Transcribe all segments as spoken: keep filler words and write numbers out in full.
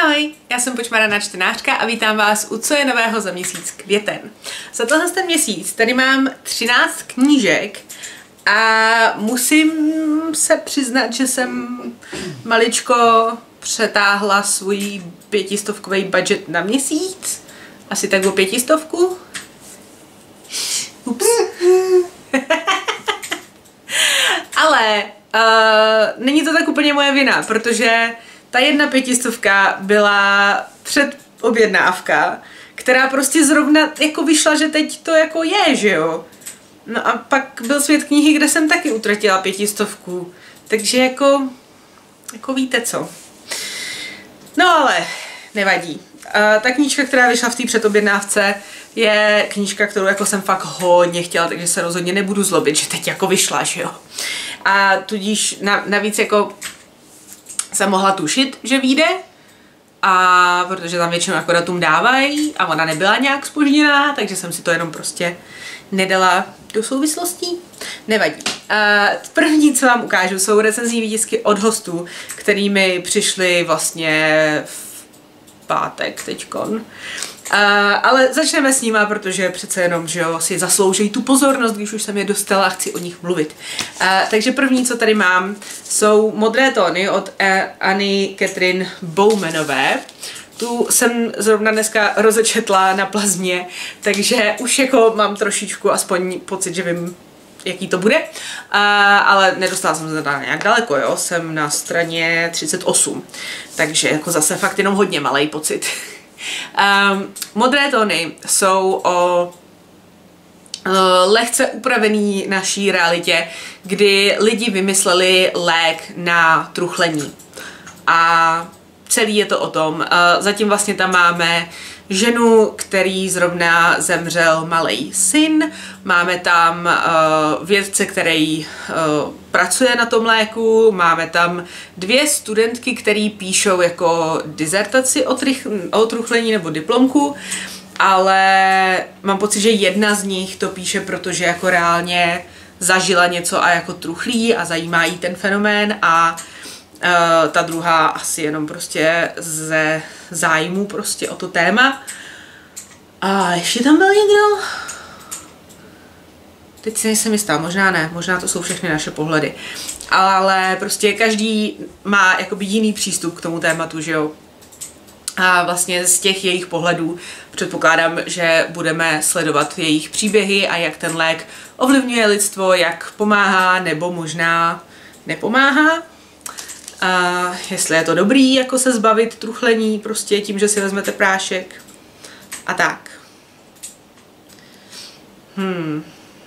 Ahoj, já jsem počmaraná čtenářka a vítám vás u Co je nového za měsíc květen. Za tenhle ten měsíc tady mám třináct knížek a musím se přiznat, že jsem maličko přetáhla svůj pětistovkový budget na měsíc. Asi tak o pětistovku. Ups. Ale uh, není to tak úplně moje vina, protože ta jedna pětistovka byla předobjednávka, která prostě zrovna jako vyšla, že teď to jako je, že jo. No a pak byl svět knihy, kde jsem taky utratila pětistovku. Takže jako, jako víte co. No ale nevadí. Uh, ta knížka, která vyšla v té předobjednávce, je knížka, kterou jako jsem fakt hodně chtěla, takže se rozhodně nebudu zlobit, že teď jako vyšla, že jo. A tudíž na, navíc jako jsem mohla tušit, že vyjde, a protože tam většinou jako datum dávají a ona nebyla nějak zpožděná, takže jsem si to jenom prostě nedala do souvislostí. Nevadí. Uh, první, co vám ukážu, jsou recenzní výtisky od hostů, kterými přišli vlastně v pátek teďkon. Uh, ale začneme s nima, protože přece jenom, že jo, si zaslouží tu pozornost, když už jsem je dostala a chci o nich mluvit. Uh, takže první, co tady mám, jsou Modré tóny od Anny Catherine Bowmanové. Tu jsem zrovna dneska rozečetla na plazmě, takže už jako mám trošičku aspoň pocit, že vím, jaký to bude, uh, ale nedostala jsem se tam nějak daleko, jo, jsem na straně třicet osm, takže jako zase fakt jenom hodně malej pocit. um, Modré tóny jsou o uh, lehce upravený naší realitě, kdy lidi vymysleli lék na truchlení a celý je to o tom. Uh, zatím vlastně tam máme ženu, který zrovna zemřel malej syn, máme tam uh, vědce, který uh, pracuje na tom léku, máme tam dvě studentky, které píšou jako dizertaci o, trych, o truchlení nebo diplomku, ale mám pocit, že jedna z nich to píše, protože jako reálně zažila něco a jako truchlí a zajímá jí ten fenomén, a Uh, ta druhá asi jenom prostě ze zájmu prostě o to téma. A ještě tam byl někdo? Teď si nejsem jistá, možná ne, možná to jsou všechny naše pohledy. Ale prostě každý má jakoby jiný přístup k tomu tématu, že jo. A vlastně z těch jejich pohledů předpokládám, že budeme sledovat jejich příběhy a jak ten lék ovlivňuje lidstvo, jak pomáhá nebo možná nepomáhá. A jestli je to dobrý, jako se zbavit truchlení prostě tím, že si vezmete prášek a tak. Hmm.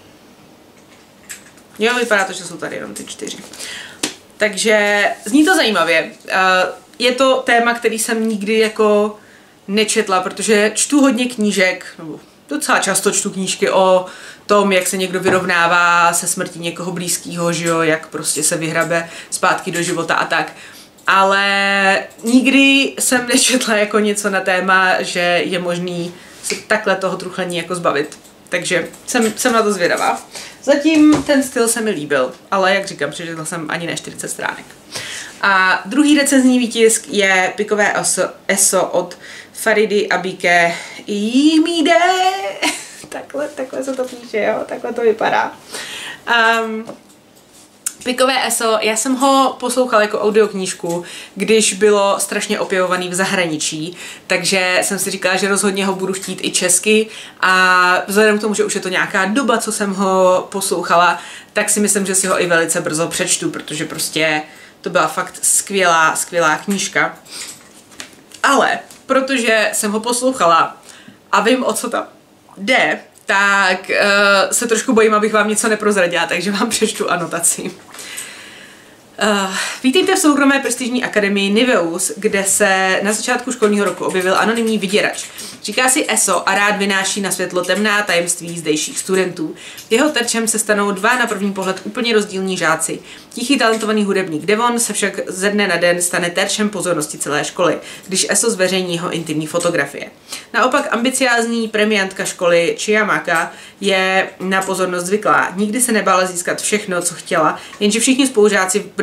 Jo, vypadá to, že jsou tady jenom ty čtyři. Takže zní to zajímavě. Je to téma, který jsem nikdy jako nečetla, protože čtu hodně knížek, nebo docela často čtu knížky o tom, jak se někdo vyrovnává se smrtí někoho blízkého, že jo, jak prostě se vyhrabe zpátky do života a tak. Ale nikdy jsem nečetla jako něco na téma, že je možný se takhle toho truchlení jako zbavit. Takže jsem, jsem na to zvědavá. Zatím ten styl se mi líbil, ale jak říkám, přečetla jsem ani ne čtyřicet stránek. A druhý recenzní výtisk je Pikové eso, eso od Faridy Abike Imide. Takhle, takhle se to píše, jo, takhle to vypadá. Um, Pikové eso, já jsem ho poslouchala jako audioknížku, když bylo strašně opěvovaný v zahraničí, takže jsem si říkala, že rozhodně ho budu chtít i česky, a vzhledem k tomu, že už je to nějaká doba, co jsem ho poslouchala, tak si myslím, že si ho i velice brzo přečtu, protože prostě to byla fakt skvělá, skvělá knížka. Ale protože jsem ho poslouchala a vím, o co tam jde, tak uh, se trošku bojím, abych vám něco neprozradila, takže vám přečtu anotaci. Uh, vítejte v soukromé prestižní akademii Niveus, kde se na začátku školního roku objevil anonymní vyděrač. Říká si Eso a rád vynáší na světlo temná tajemství zdejších studentů. Jeho terčem se stanou dva na první pohled úplně rozdílní žáci. Tichý talentovaný hudebník Devon se však ze dne na den stane terčem pozornosti celé školy, když Eso zveřejní jeho intimní fotografie. Naopak ambiciózní premiantka školy Chiamaka je na pozornost zvyklá. Nikdy se nebála získat všechno, co chtěla, jenže všichni spolužáci brzy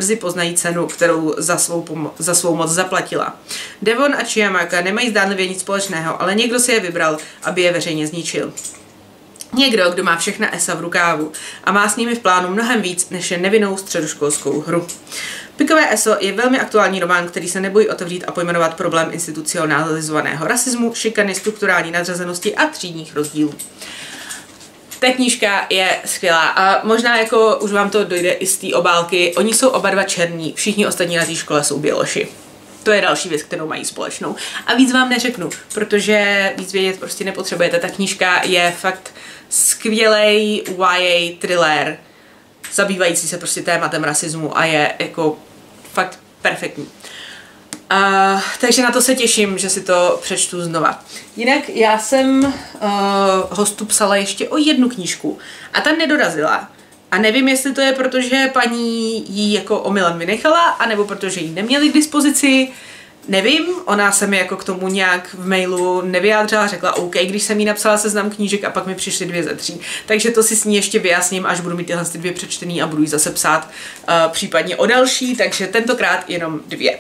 brzy poznají cenu, kterou za svou, pomo- za svou moc zaplatila. Devon a Chiamaka nemají zdánlivě nic společného, ale někdo si je vybral, aby je veřejně zničil. Někdo, kdo má všechna esa v rukávu a má s nimi v plánu mnohem víc, než je nevinnou středoškolskou hru. Pikové eso je velmi aktuální román, který se nebojí otevřít a pojmenovat problém institucionalizovaného rasismu, šikany, strukturální nadřazenosti a třídních rozdílů. Ta knížka je skvělá a možná jako už vám to dojde i z té obálky, oni jsou oba dva černí, všichni ostatní na té škole jsou běloši. To je další věc, kterou mají společnou. A víc vám neřeknu, protože víc vědět prostě nepotřebujete. Ta knížka je fakt skvělej Y A thriller, zabývající se prostě tématem rasismu a je jako fakt perfektní. Uh, takže na to se těším, že si to přečtu znova. Jinak já jsem uh, hostu psala ještě o jednu knížku a ta nedorazila. A nevím, jestli to je proto, že paní ji jako omylem vynechala, anebo protože ji neměli k dispozici. Nevím, ona se mi jako k tomu nějak v mailu nevyjádřila, řekla OK, když jsem jí napsala seznam knížek a pak mi přišly dvě ze tří. Takže to si s ní ještě vyjasním, až budu mít tyhle dvě přečtený a budu jí zase psát uh, případně o další, takže tentokrát jenom dvě.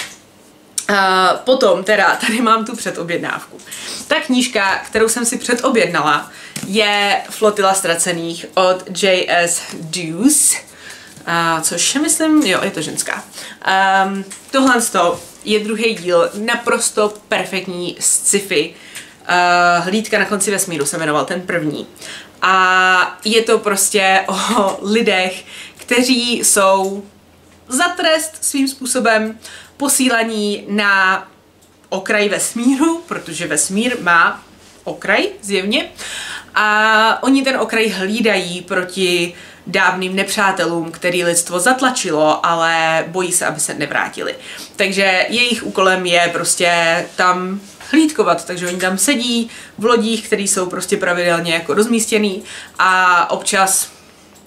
Uh, potom teda, tady mám tu předobjednávku. Ta knížka, kterou jsem si předobjednala, je Flotila ztracených od J S Deuce, uh, což je, myslím, jo, je to ženská. Um, tohle je druhý díl, naprosto perfektní sci-fi. Uh, Hlídka na konci vesmíru se jmenoval ten první. A je to prostě o lidech, kteří jsou za trest svým způsobem posílaní na okraj vesmíru, protože vesmír má okraj, zjevně. A oni ten okraj hlídají proti dávným nepřátelům, který lidstvo zatlačilo, ale bojí se, aby se nevrátili. Takže jejich úkolem je prostě tam hlídkovat, takže oni tam sedí v lodích, které jsou prostě pravidelně jako rozmístěný a občas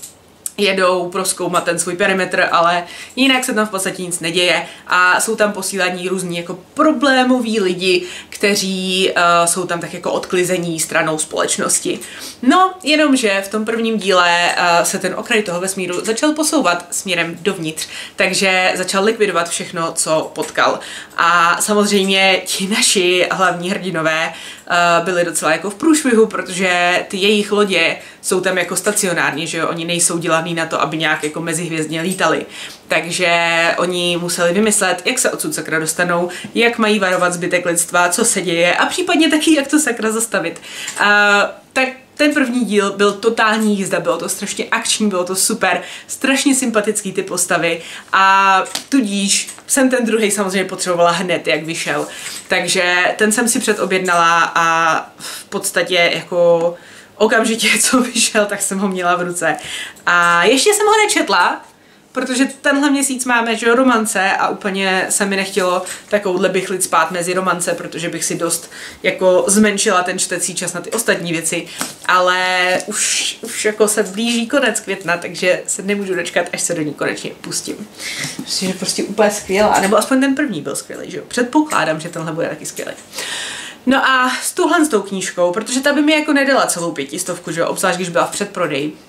jedou prozkoumat ten svůj perimetr, ale jinak se tam v podstatě nic neděje a jsou tam posílaní různí jako problémoví lidi, kteří uh, jsou tam tak jako odklizení stranou společnosti. No, jenomže v tom prvním díle uh, se ten okraj toho vesmíru začal posouvat směrem dovnitř, takže začal likvidovat všechno, co potkal. A samozřejmě ti naši hlavní hrdinové uh, byli docela jako v průšvihu, protože ty jejich lodě jsou tam jako stacionární, že jo, oni nejsou dělaný na to, aby nějak jako mezihvězdně lítali. Takže oni museli vymyslet, jak se odsud sakra dostanou, jak mají varovat zbytek lidstva, co se děje a případně taky, jak to sakra zastavit. Uh, tak ten první díl byl totální jízda, bylo to strašně akční, bylo to super, strašně sympatický ty postavy a tudíž jsem ten druhý samozřejmě potřebovala hned, jak vyšel. Takže ten jsem si předobjednala a v podstatě jako okamžitě, co vyšel, tak jsem ho měla v ruce. A ještě jsem ho nečetla, protože tenhle měsíc máme, že romance a úplně se mi nechtělo takovouhle bychlit spát mezi romance, protože bych si dost jako zmenšila ten čtecí čas na ty ostatní věci, ale už, už jako se blíží konec května, takže se nemůžu dočkat, až se do ní konečně pustím. Myslím, že prostě úplně skvělá, nebo aspoň ten první byl skvělý, že jo? Předpokládám, že tenhle bude taky skvělý. No a s tuhle s tou knížkou, protože ta by mi jako nedala celou pětistovku, že jo, obzvlášť když byla v předprodeji,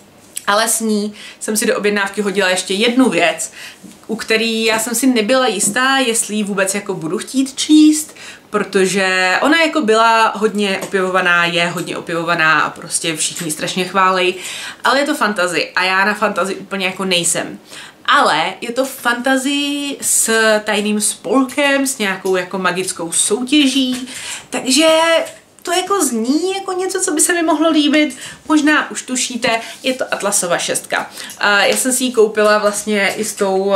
ale s ní jsem si do objednávky hodila ještě jednu věc, u který já jsem si nebyla jistá, jestli ji vůbec jako budu chtít číst, protože ona jako byla hodně opěvovaná, je hodně opěvovaná a prostě všichni strašně chválí, ale je to fantasy a já na fantasy úplně jako nejsem. Ale je to fantasy s tajným spolkem, s nějakou jako magickou soutěží, takže to jako zní jako něco, co by se mi mohlo líbit. Možná už tušíte, je to Atlasova šestka. Uh, já jsem si ji koupila vlastně i s tou uh,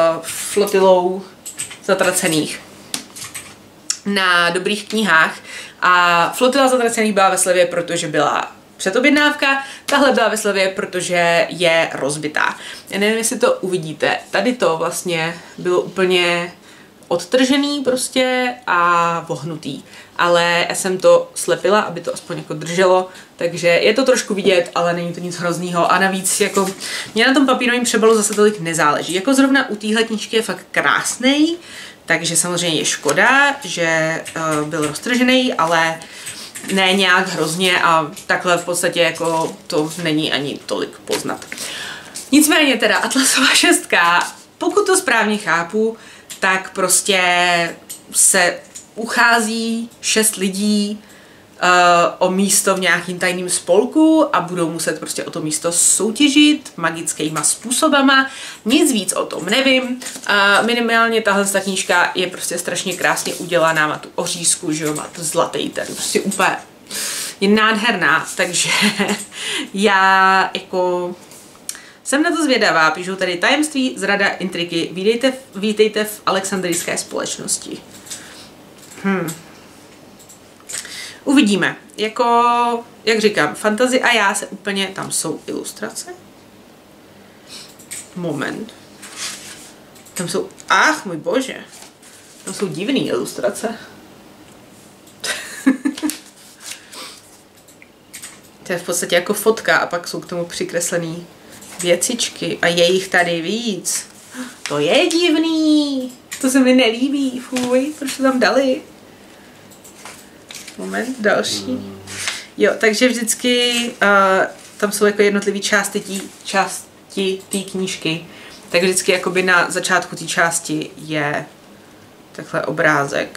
flotilou zatracených na Dobrých knihách a Flotila zatracených byla ve slevě, protože byla předobjednávka, tahle byla ve slevě, protože je rozbitá. Já nevím, jestli to uvidíte. Tady to vlastně bylo úplně odtržený prostě a vohnutý. Ale já jsem to slepila, aby to aspoň jako drželo, takže je to trošku vidět, ale není to nic hroznýho a navíc jako mě na tom papírovém přebalu zase tolik nezáleží. Jako zrovna u téhle knížky je fakt krásnej, takže samozřejmě je škoda, že uh, byl roztržený, ale ne nějak hrozně a takhle v podstatě jako to není ani tolik poznat. Nicméně teda Atlasova šestka pokud to správně chápu, tak prostě se uchází šest lidí uh, o místo v nějakým tajným spolku a budou muset prostě o to místo soutěžit magickýma způsobama. Nic víc o tom nevím. Uh, minimálně tahle ta knížka je prostě strašně krásně udělaná, má tu ořízku, že jo, má to zlatý ten, prostě úplně je nádherná, takže já jako jsem na to zvědavá. Píšou tady tajemství, zrada, intriky. Vítejte, vítejte v alexandrijské společnosti. Hmm. Uvidíme. Jako, jak říkám, fantasy a já se úplně... Tam jsou ilustrace? Moment. Tam jsou... Ach, můj bože. Tam jsou divný ilustrace. To je v podstatě jako fotka a pak jsou k tomu přikreslený věcičky a je jich tady víc. To je divný. To se mi nelíbí. Fuj, proč to tam dali? Moment, další. Jo, takže vždycky uh, tam jsou jako jednotlivé části tí, části té knížky. Tak vždycky jakoby na začátku té části je takhle obrázek.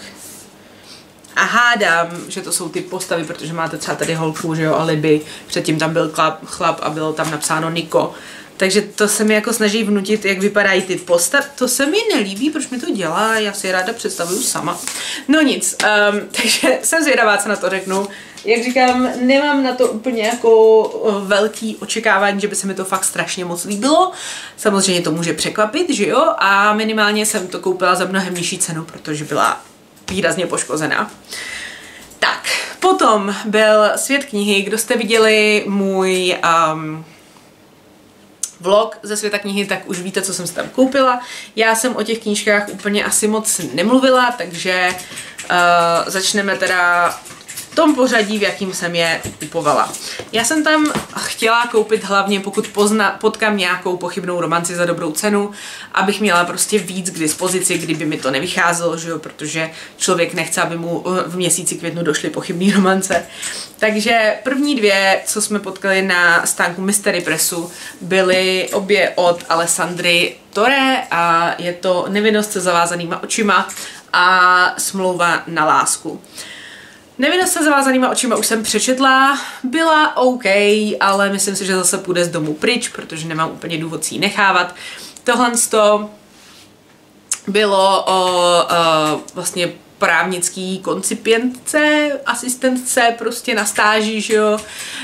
A hádám, že to jsou ty postavy, protože máte třeba tady holku, že jo, a Libby, předtím tam byl chlap, chlap a bylo tam napsáno Niko. Takže to se mi jako snaží vnutit, jak vypadají ty postavy. To se mi nelíbí, proč mi to dělá, já si je ráda představuju sama. No nic, um, takže jsem zvědavá, co na to řeknu. Jak říkám, nemám na to úplně jako velký očekávání, že by se mi to fakt strašně moc líbilo. Samozřejmě to může překvapit, že jo, a minimálně jsem to koupila za mnohem nižší cenu, protože byla výrazně poškozená. Tak, potom byl Svět knihy. Kdo jste viděli můj um, vlog ze Světa knihy, tak už víte, co jsem si tam koupila. Já jsem o těch knížkách úplně asi moc nemluvila, takže uh, začneme teda v tom pořadí, v jakým jsem je kupovala. Já jsem tam chtěla koupit hlavně, pokud pozna, potkám nějakou pochybnou romanci za dobrou cenu, abych měla prostě víc k dispozici, kdyby mi to nevycházelo, že jo, protože člověk nechce, aby mu v měsíci květnu došly pochybné romance. Takže první dvě, co jsme potkali na stánku Mystery Pressu, byly obě od Alessandry Torre a je to Nevinnost se zavázanýma očima a Smlouva na lásku. Nevinnost se zavázanýma očima už jsem přečetla, byla OK, ale myslím si, že zase půjde z domu pryč, protože nemám úplně důvod si ji nechávat. Tohle to bylo o, o vlastně právnický koncipientce, asistentce prostě na stáži, že jo,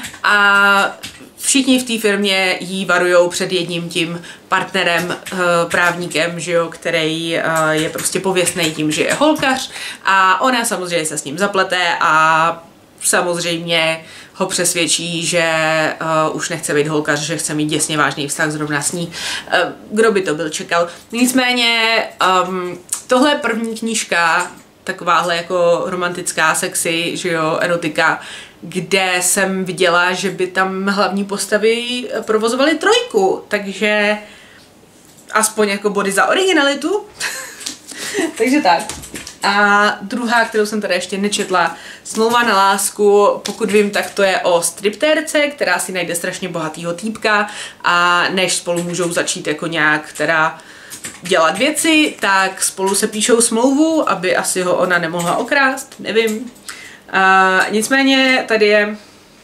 a všichni v té firmě jí varujou před jedním tím partnerem, právníkem, že jo, který je prostě pověstný tím, že je holkař a ona samozřejmě se s ním zaplete a samozřejmě ho přesvědčí, že uh, už nechce být holkař, že chce mít děsně vážný vztah zrovna s ní. Uh, kdo by to byl čekal. Nicméně um, tohle je první knížka, takováhle jako romantická, sexy, že jo, erotika, kde jsem viděla, že by tam hlavní postavy provozovaly trojku, takže aspoň jako body za originalitu. Takže tak. A druhá, kterou jsem tady ještě nečetla, Smlouva na lásku, pokud vím, tak to je o striptérce, která si najde strašně bohatýho týpka a než spolu můžou začít jako nějak teda dělat věci, tak spolu se píšou smlouvu, aby asi ho ona nemohla okrást, nevím. A nicméně tady je,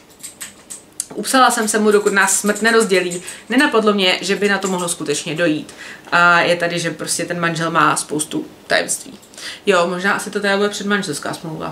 upsala jsem se mu, dokud nás smrt nerozdělí. Nenapadlo mě, že by na to mohlo skutečně dojít. A je tady, že prostě ten manžel má spoustu tajemství. Jo, možná asi to teda bude předmanželská smlouva.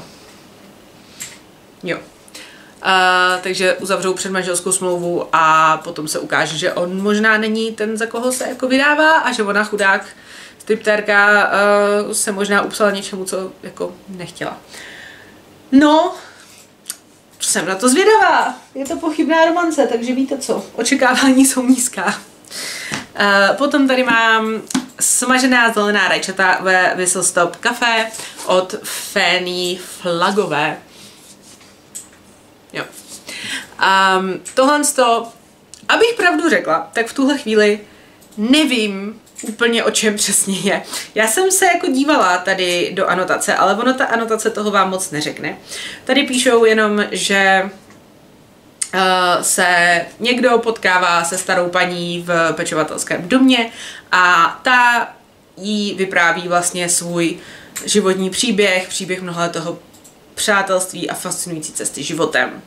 Jo. Uh, takže uzavřou předmanželskou smlouvu a potom se ukáže, že on možná není ten, za koho se jako vydává a že ona chudák striptérka uh, se možná upsala něčemu, co jako nechtěla. No, jsem na to zvědavá. Je to pochybná romance, takže víte co, očekávání jsou nízká. Uh, potom tady mám Smažená zelená rajčata ve Whistle Stop Café od Fanny Flagové. Jo. Um, tohle to, abych pravdu řekla, tak v tuhle chvíli nevím úplně, o čem přesně je. Já jsem se jako dívala tady do anotace, ale ono ta anotace toho vám moc neřekne. Tady píšou jenom, že se někdo potkává se starou paní v pečovatelském domě a ta jí vypráví vlastně svůj životní příběh, příběh mnohaletého přátelství a fascinující cesty životem.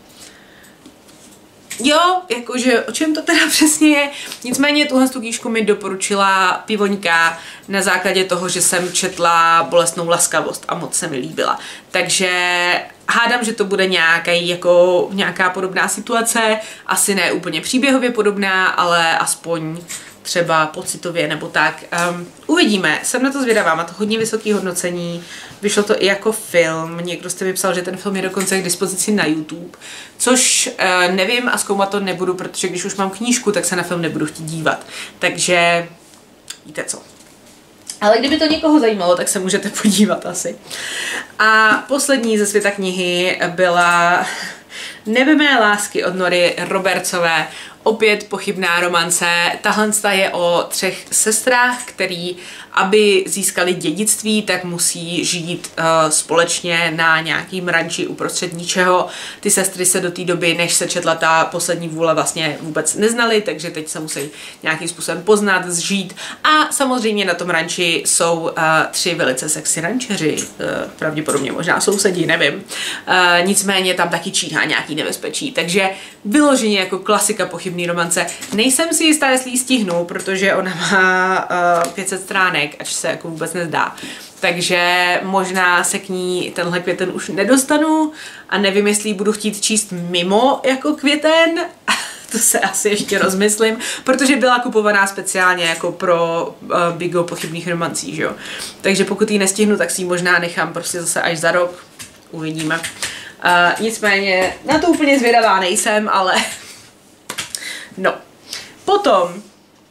Jo, jakože o čem to teda přesně je, nicméně tuhle knížku mi doporučila Pivoňka na základě toho, že jsem četla Bolestnou laskavost a moc se mi líbila. Takže hádám, že to bude nějaký, jako nějaká podobná situace, asi ne úplně příběhově podobná, ale aspoň třeba pocitově nebo tak. Um, uvidíme, jsem na to zvědavá, má to hodně vysoké hodnocení, vyšlo to i jako film, někdo jste mi psal, že ten film je dokonce k dispozici na YouTube, což uh, nevím a zkoumat to nebudu, protože když už mám knížku, tak se na film nebudu chtít dívat, takže víte co. Ale kdyby to někoho zajímalo, tak se můžete podívat asi. A poslední ze světa knihy byla Nebe mé lásky od Nory Robertsové. Opět pochybná romance. Tahle je o třech sestrách, který, aby získali dědictví, tak musí žít uh, společně na nějakým ranči uprostřed ničeho. Ty sestry se do té doby, než se četla ta poslední vůle, vlastně vůbec neznali, takže teď se musí nějakým způsobem poznat, zžít. A samozřejmě na tom ranči jsou uh, tři velice sexy rančeři, uh, pravděpodobně možná sousedí, nevím. Uh, nicméně tam taky číhá nějaký nebezpečí, takže vyloženě jako klasika pochybný romance. Nejsem si jistá, jestli ji stihnu, protože ona má uh, pět set stránek, ač se jako vůbec nezdá. Takže možná se k ní tenhle květen už nedostanu a nevím, jestli ji budu chtít číst mimo jako květen. To se asi ještě rozmyslím, protože byla kupovaná speciálně jako pro uh, Bigo pochybných romancí, že jo. Takže pokud ji nestihnu, tak si ji možná nechám prostě zase až za rok. Uvidíme. Uh, nicméně na to úplně zvědavá nejsem, ale no. Potom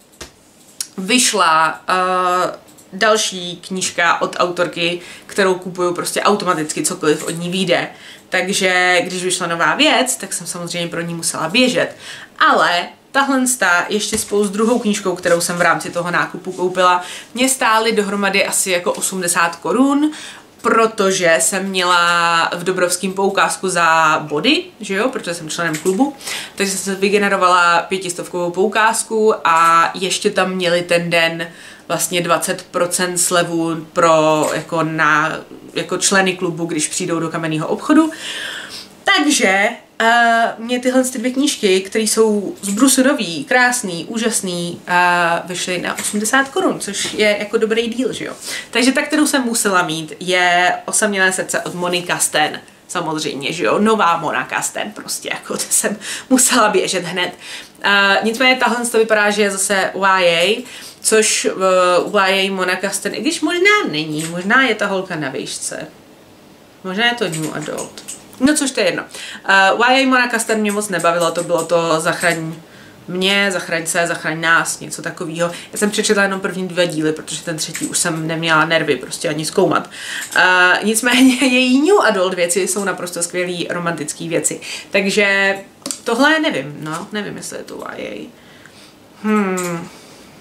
vyšla uh, další knížka od autorky, kterou kupuju prostě automaticky, cokoliv od ní vyjde. Takže když vyšla nová věc, tak jsem samozřejmě pro ní musela běžet. Ale tahle ještě spolu s druhou knížkou, kterou jsem v rámci toho nákupu koupila, mě stály dohromady asi jako osmdesát korun, protože jsem měla v Dobrovském poukázku za body, že jo, protože jsem členem klubu, takže jsem vygenerovala pětistovkovou poukázku a ještě tam měli ten den vlastně dvacet procent slevu pro jako, na, jako členy klubu, když přijdou do kamenného obchodu. Takže uh, mě tyhle ty dvě knížky, které jsou z brusu nový, krásný, úžasný, uh, vyšly na osmdesát korun, což je jako dobrý díl, že jo. Takže ta, kterou jsem musela mít, je Osamělé srdce od Mony Kasten. Samozřejmě, že jo, nová Mona Kasten, prostě jako to jsem musela běžet hned. Uh, nicméně tahle to vypadá, že je zase Y A, což uh, Y A Mona Kasten, i když možná není, možná je ta holka na výšce. Možná je to New Adult. No což to je jedno. Uh, Y A Mona Kasten mě moc nebavilo, to bylo to zachraň mě, zachraň se, zachraň nás, něco takového. Já jsem přečetla jenom první dva díly, protože ten třetí už jsem neměla nervy prostě ani zkoumat. Uh, nicméně její New Adult věci jsou naprosto skvělý romantické věci. Takže tohle nevím, no, nevím, jestli je to Y A. Hmm.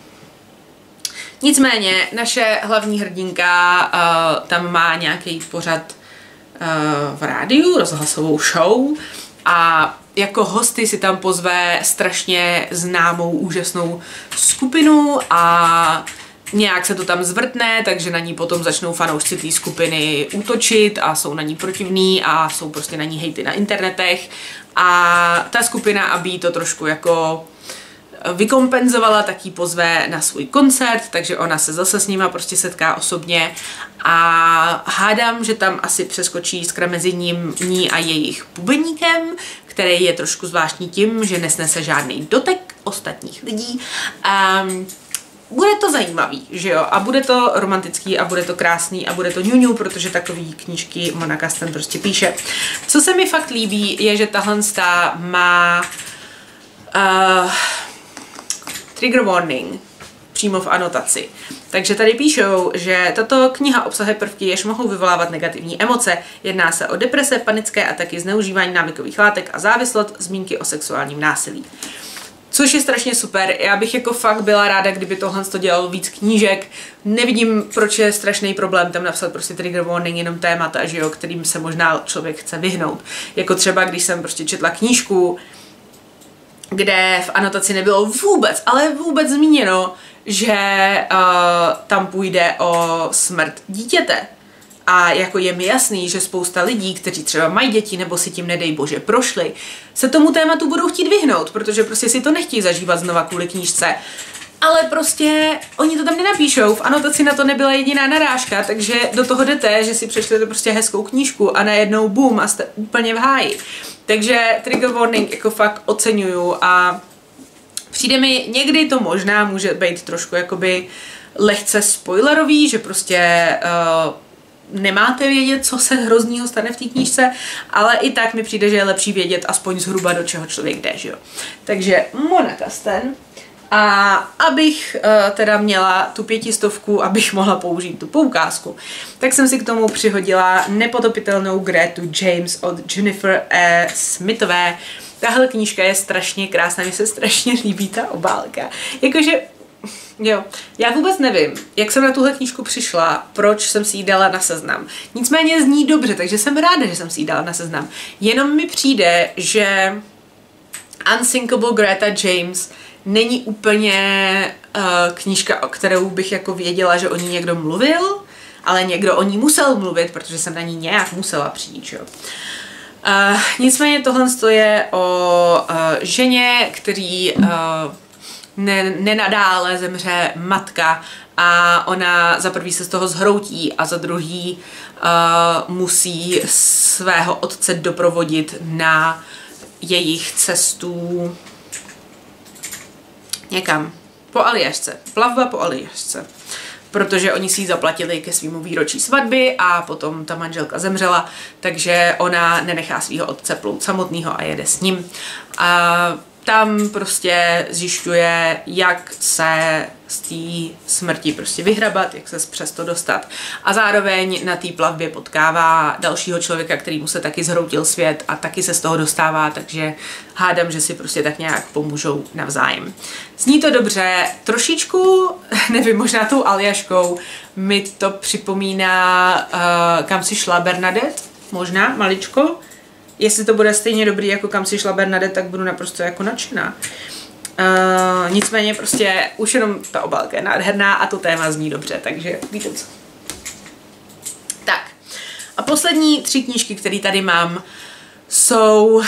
Nicméně naše hlavní hrdinka uh, tam má nějaký pořad uh, v rádiu, rozhlasovou show a jako hosty si tam pozve strašně známou, úžasnou skupinu a nějak se to tam zvrtne, takže na ní potom začnou fanoušci té skupiny útočit a jsou na ní protivní a jsou prostě na ní hejty na internetech a ta skupina, aby to trošku jako vykompenzovala, tak ji pozve na svůj koncert, takže ona se zase s nima prostě setká osobně a hádám, že tam asi přeskočí skra mezi ním, ní a jejich bubeníkem, který je trošku zvláštní tím, že nesnese žádný dotek ostatních lidí. Um, bude to zajímavý, že jo, a bude to romantický a bude to krásný a bude to ňuňu, protože takový knížky Mona Kasten prostě píše. Co se mi fakt líbí, je, že tahle má uh, trigger warning přímo v anotaci. Takže tady píšou, že tato kniha obsahuje prvky, jež mohou vyvolávat negativní emoce. Jedná se o deprese, panické ataky, zneužívání návykových látek a závislost, zmínky o sexuálním násilí. Což je strašně super. Já bych jako fakt byla ráda, kdyby tohle to dělalo víc knížek. Nevidím, proč je strašný problém tam napsat prostě trigger warning, jenom témata, že jo, kterým se možná člověk chce vyhnout. Jako třeba, když jsem prostě četla knížku kde v anotaci nebylo vůbec, ale vůbec zmíněno, že uh, tam půjde o smrt dítěte. A jako je mi jasný, že spousta lidí, kteří třeba mají děti nebo si tím nedej bože prošli, se tomu tématu budou chtít vyhnout, protože prostě si to nechtějí zažívat znova kvůli knížce. Ale prostě oni to tam nenapíšou, v anotaci na to nebyla jediná narážka, takže do toho jdete, že si přečtete prostě hezkou knížku a najednou boom a jste úplně v háji. Takže trigger warning jako fakt oceňuju a přijde mi, někdy to možná může být trošku jakoby lehce spoilerový, že prostě uh, nemáte vědět, co se hroznýho stane v té knížce, ale i tak mi přijde, že je lepší vědět aspoň zhruba, do čeho člověk jde, že jo. Takže Mona Kasten. A abych uh, teda měla tu pětistovku, abych mohla použít tu poukázku, tak jsem si k tomu přihodila Nepotopitelnou Gretu James od Jennifer E. Smithové. Tahle knížka je strašně krásná, mně se strašně líbí ta obálka. Jakože, jo, já vůbec nevím, jak jsem na tuhle knížku přišla, proč jsem si ji dala na seznam. Nicméně zní dobře, takže jsem ráda, že jsem si ji dala na seznam. Jenom mi přijde, že Unsinkable Greta James není úplně uh, knížka, o kterou bych jako věděla, že o ní někdo mluvil, ale někdo o ní musel mluvit, protože jsem na ní nějak musela přijít, jo. Uh, nicméně tohle je o uh, ženě, který uh, ne, nenadále zemře matka a ona za prvý se z toho zhroutí a za druhý uh, musí svého otce doprovodit na jejich cestu někam. Po Aljašce. Plavba po Aljašce. Protože oni si ji zaplatili ke svýmu výročí svatby a potom ta manželka zemřela, takže ona nenechá svého otce plout samotného a jede s ním. A tam prostě zjišťuje, jak se z té smrti prostě vyhrabat, jak se přes to dostat. A zároveň na té plavbě potkává dalšího člověka, který mu se taky zhroutil svět a taky se z toho dostává, takže hádám, že si prostě tak nějak pomůžou navzájem. Zní to dobře, trošičku, nevím, možná tou Aljaškou, mi to připomíná, uh, kam si šla Bernadette, možná, maličko. Jestli to bude stejně dobrý, jako kam si šla Bernadette, tak budu naprosto jako nadšená. Uh, nicméně prostě už jenom ta obálka je nádherná a to téma zní dobře, takže víte co. Tak. A poslední tři knížky, které tady mám, jsou uh,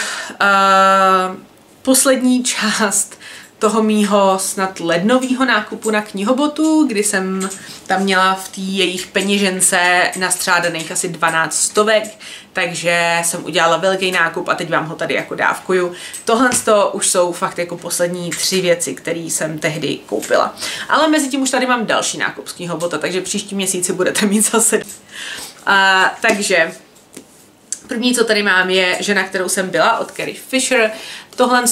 poslední část toho mýho snad lednovýho nákupu na knihobotu, kdy jsem tam měla v té jejich peněžence nastřádaných asi dvanáct stovek, takže jsem udělala velký nákup a teď vám ho tady jako dávkuju. Tohle to už jsou fakt jako poslední tři věci, které jsem tehdy koupila. Ale mezi tím už tady mám další nákup z knihobota, takže příští měsíci budete mít zase. A, takže první, co tady mám, je Žena, kterou jsem byla od Carrie Fisher. Tohle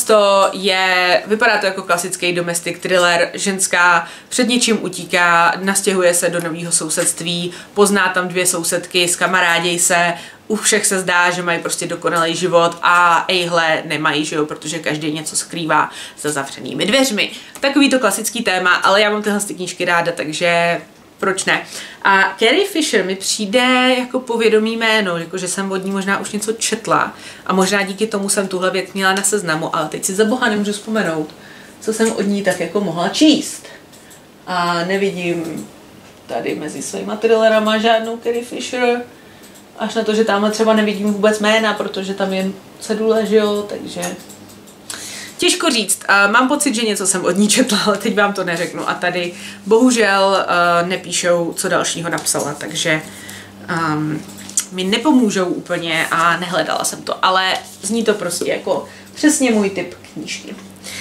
je, vypadá to jako klasický domestic thriller. Ženská před něčím utíká, nastěhuje se do nového sousedství, pozná tam dvě sousedky, skamaráděj se, u všech se zdá, že mají prostě dokonalý život a ejhle nemají, že jo, protože každý něco skrývá za zavřenými dveřmi. Takový to klasický téma, ale já mám tyhle knížky ráda, takže proč ne? A Carrie Fisher mi přijde jako povědomý jméno, jako že jsem od ní možná už něco četla a možná díky tomu jsem tuhle věc měla na seznamu, ale teď si za boha nemůžu vzpomenout, co jsem od ní tak jako mohla číst. A nevidím tady mezi svýma thrillerama žádnou Carrie Fisher, až na to, že tamhle třeba nevidím vůbec jména, protože tam jen cedule, že jo, takže těžko říct. Uh, mám pocit, že něco jsem od ní četla, ale teď vám to neřeknu. A tady bohužel uh, nepíšou, co dalšího napsala, takže um, mi nepomůžou úplně a nehledala jsem to. Ale zní to prostě jako přesně můj typ knížky.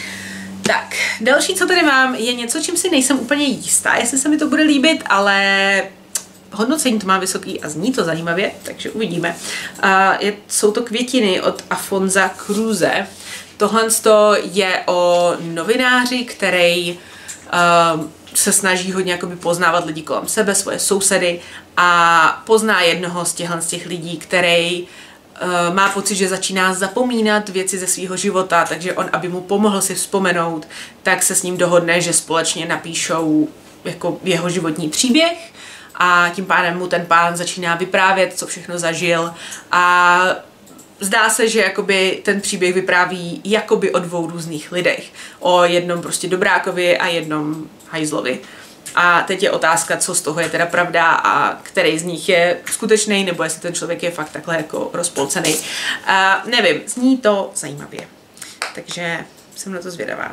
Tak, další, co tady mám, je něco, čím si nejsem úplně jistá, jestli se mi to bude líbit, ale hodnocení to má vysoký a zní to zajímavě, takže uvidíme. Uh, je, jsou to Květiny od Afonsa Cruze. Tohle je o novináři, který uh, se snaží hodně jakoby poznávat lidi kolem sebe, svoje sousedy a pozná jednoho z těchhle z těch lidí, který uh, má pocit, že začíná zapomínat věci ze svého života, takže on, aby mu pomohl si vzpomenout, tak se s ním dohodne, že společně napíšou jako jeho životní příběh a tím pádem mu ten pán začíná vyprávět, co všechno zažil a zdá se, že jakoby ten příběh vypráví jakoby o dvou různých lidech. O jednom prostě dobrákovi a jednom hajzlovi. A teď je otázka, co z toho je teda pravda a který z nich je skutečný, nebo jestli ten člověk je fakt takhle jako rozpolcený. Uh, nevím, zní to zajímavě. Takže jsem na to zvědavá.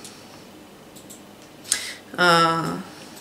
Uh,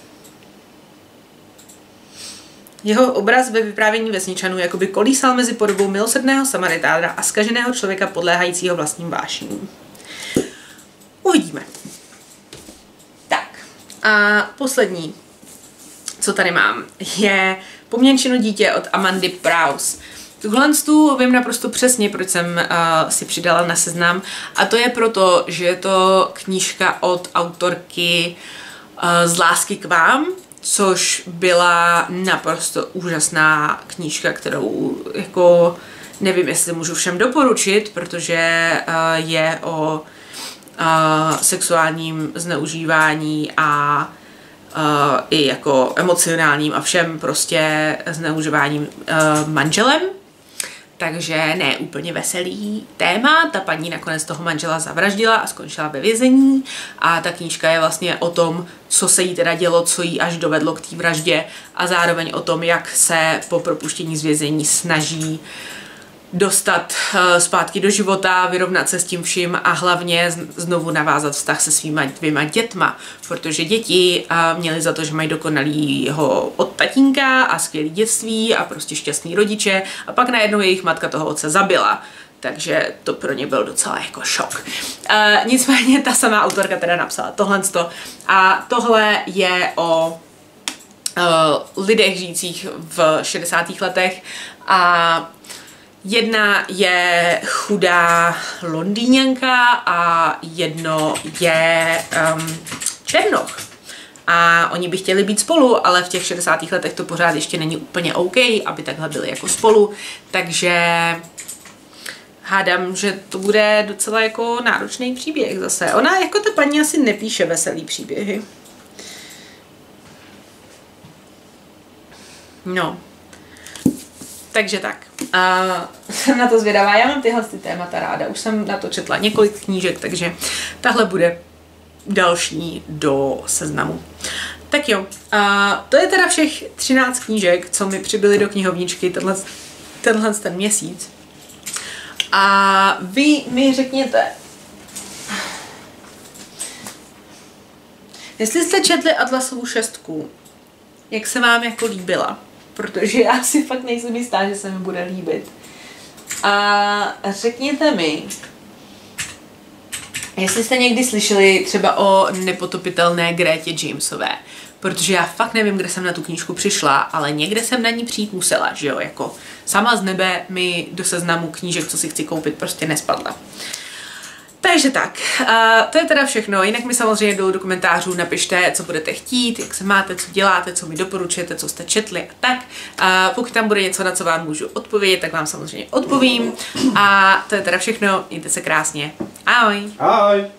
Jeho obraz ve vyprávění vesničanů jakoby kolísal mezi podobou milosrdného Samaritána a zkaženého člověka podléhajícího vlastním vášním. Uvidíme. Tak. A poslední, co tady mám, je Poměnčino dítě od Amandy Prouse. Tuhle tu vím naprosto přesně, proč jsem uh, si přidala na seznam. A to je proto, že je to knížka od autorky uh, Z lásky k vám, což byla naprosto úžasná knížka, kterou jako nevím, jestli můžu všem doporučit, protože uh, je o uh, sexuálním zneužívání a uh, i jako emocionálním a všem prostě zneužíváním uh, manželem. Takže ne úplně veselý téma, ta paní nakonec toho manžela zavraždila a skončila ve vězení a ta knížka je vlastně o tom, co se jí teda dělo, co jí až dovedlo k té vraždě a zároveň o tom, jak se po propuštění z vězení snaží dostat uh, zpátky do života, vyrovnat se s tím vším a hlavně znovu navázat vztah se svýma dvěma dětma, protože děti uh, měly za to, že mají dokonalýho od tatínka a skvělý dětství a prostě šťastný rodiče a pak najednou jejich matka toho otce zabila. Takže to pro ně byl docela jako šok. Uh, nicméně ta samá autorka teda napsala tohle a tohle je o uh, lidech žijících v šedesátých letech a jedna je chudá Londýňanka a jedno je um, Černoch. A oni by chtěli být spolu, ale v těch šedesátých letech to pořád ještě není úplně OK, aby takhle byli jako spolu. Takže hádám, že to bude docela jako náročný příběh zase. Ona jako ta paní asi nepíše veselý příběhy. No. Takže tak. A jsem na to zvědavá. Já mám tyhle ty témata ráda. Už jsem na to četla několik knížek, takže tahle bude další do seznamu. Tak jo. A to je teda všech třináct knížek, co mi přibyly do knihovničky tenhle, tenhle ten měsíc. A vy mi řekněte, jestli jste četli Atlasovu šestku, jak se vám jako líbila. Protože já si fakt nejsem jistá, že se mi bude líbit. A řekněte mi, jestli jste někdy slyšeli třeba o nepotopitelné Grétě Jamesové. Protože já fakt nevím, kde jsem na tu knížku přišla, ale někde jsem na ní přijít musela, že jo, jako sama z nebe mi do seznamu knížek, co si chci koupit, prostě nespadla. Takže tak, uh, to je teda všechno, jinak mi samozřejmě dolů do komentářů napište, co budete chtít, jak se máte, co děláte, co mi doporučujete, co jste četli a tak. Uh, pokud tam bude něco, na co vám můžu odpovědět, tak vám samozřejmě odpovím. A to je teda všechno, mějte se krásně. Ahoj! Ahoj!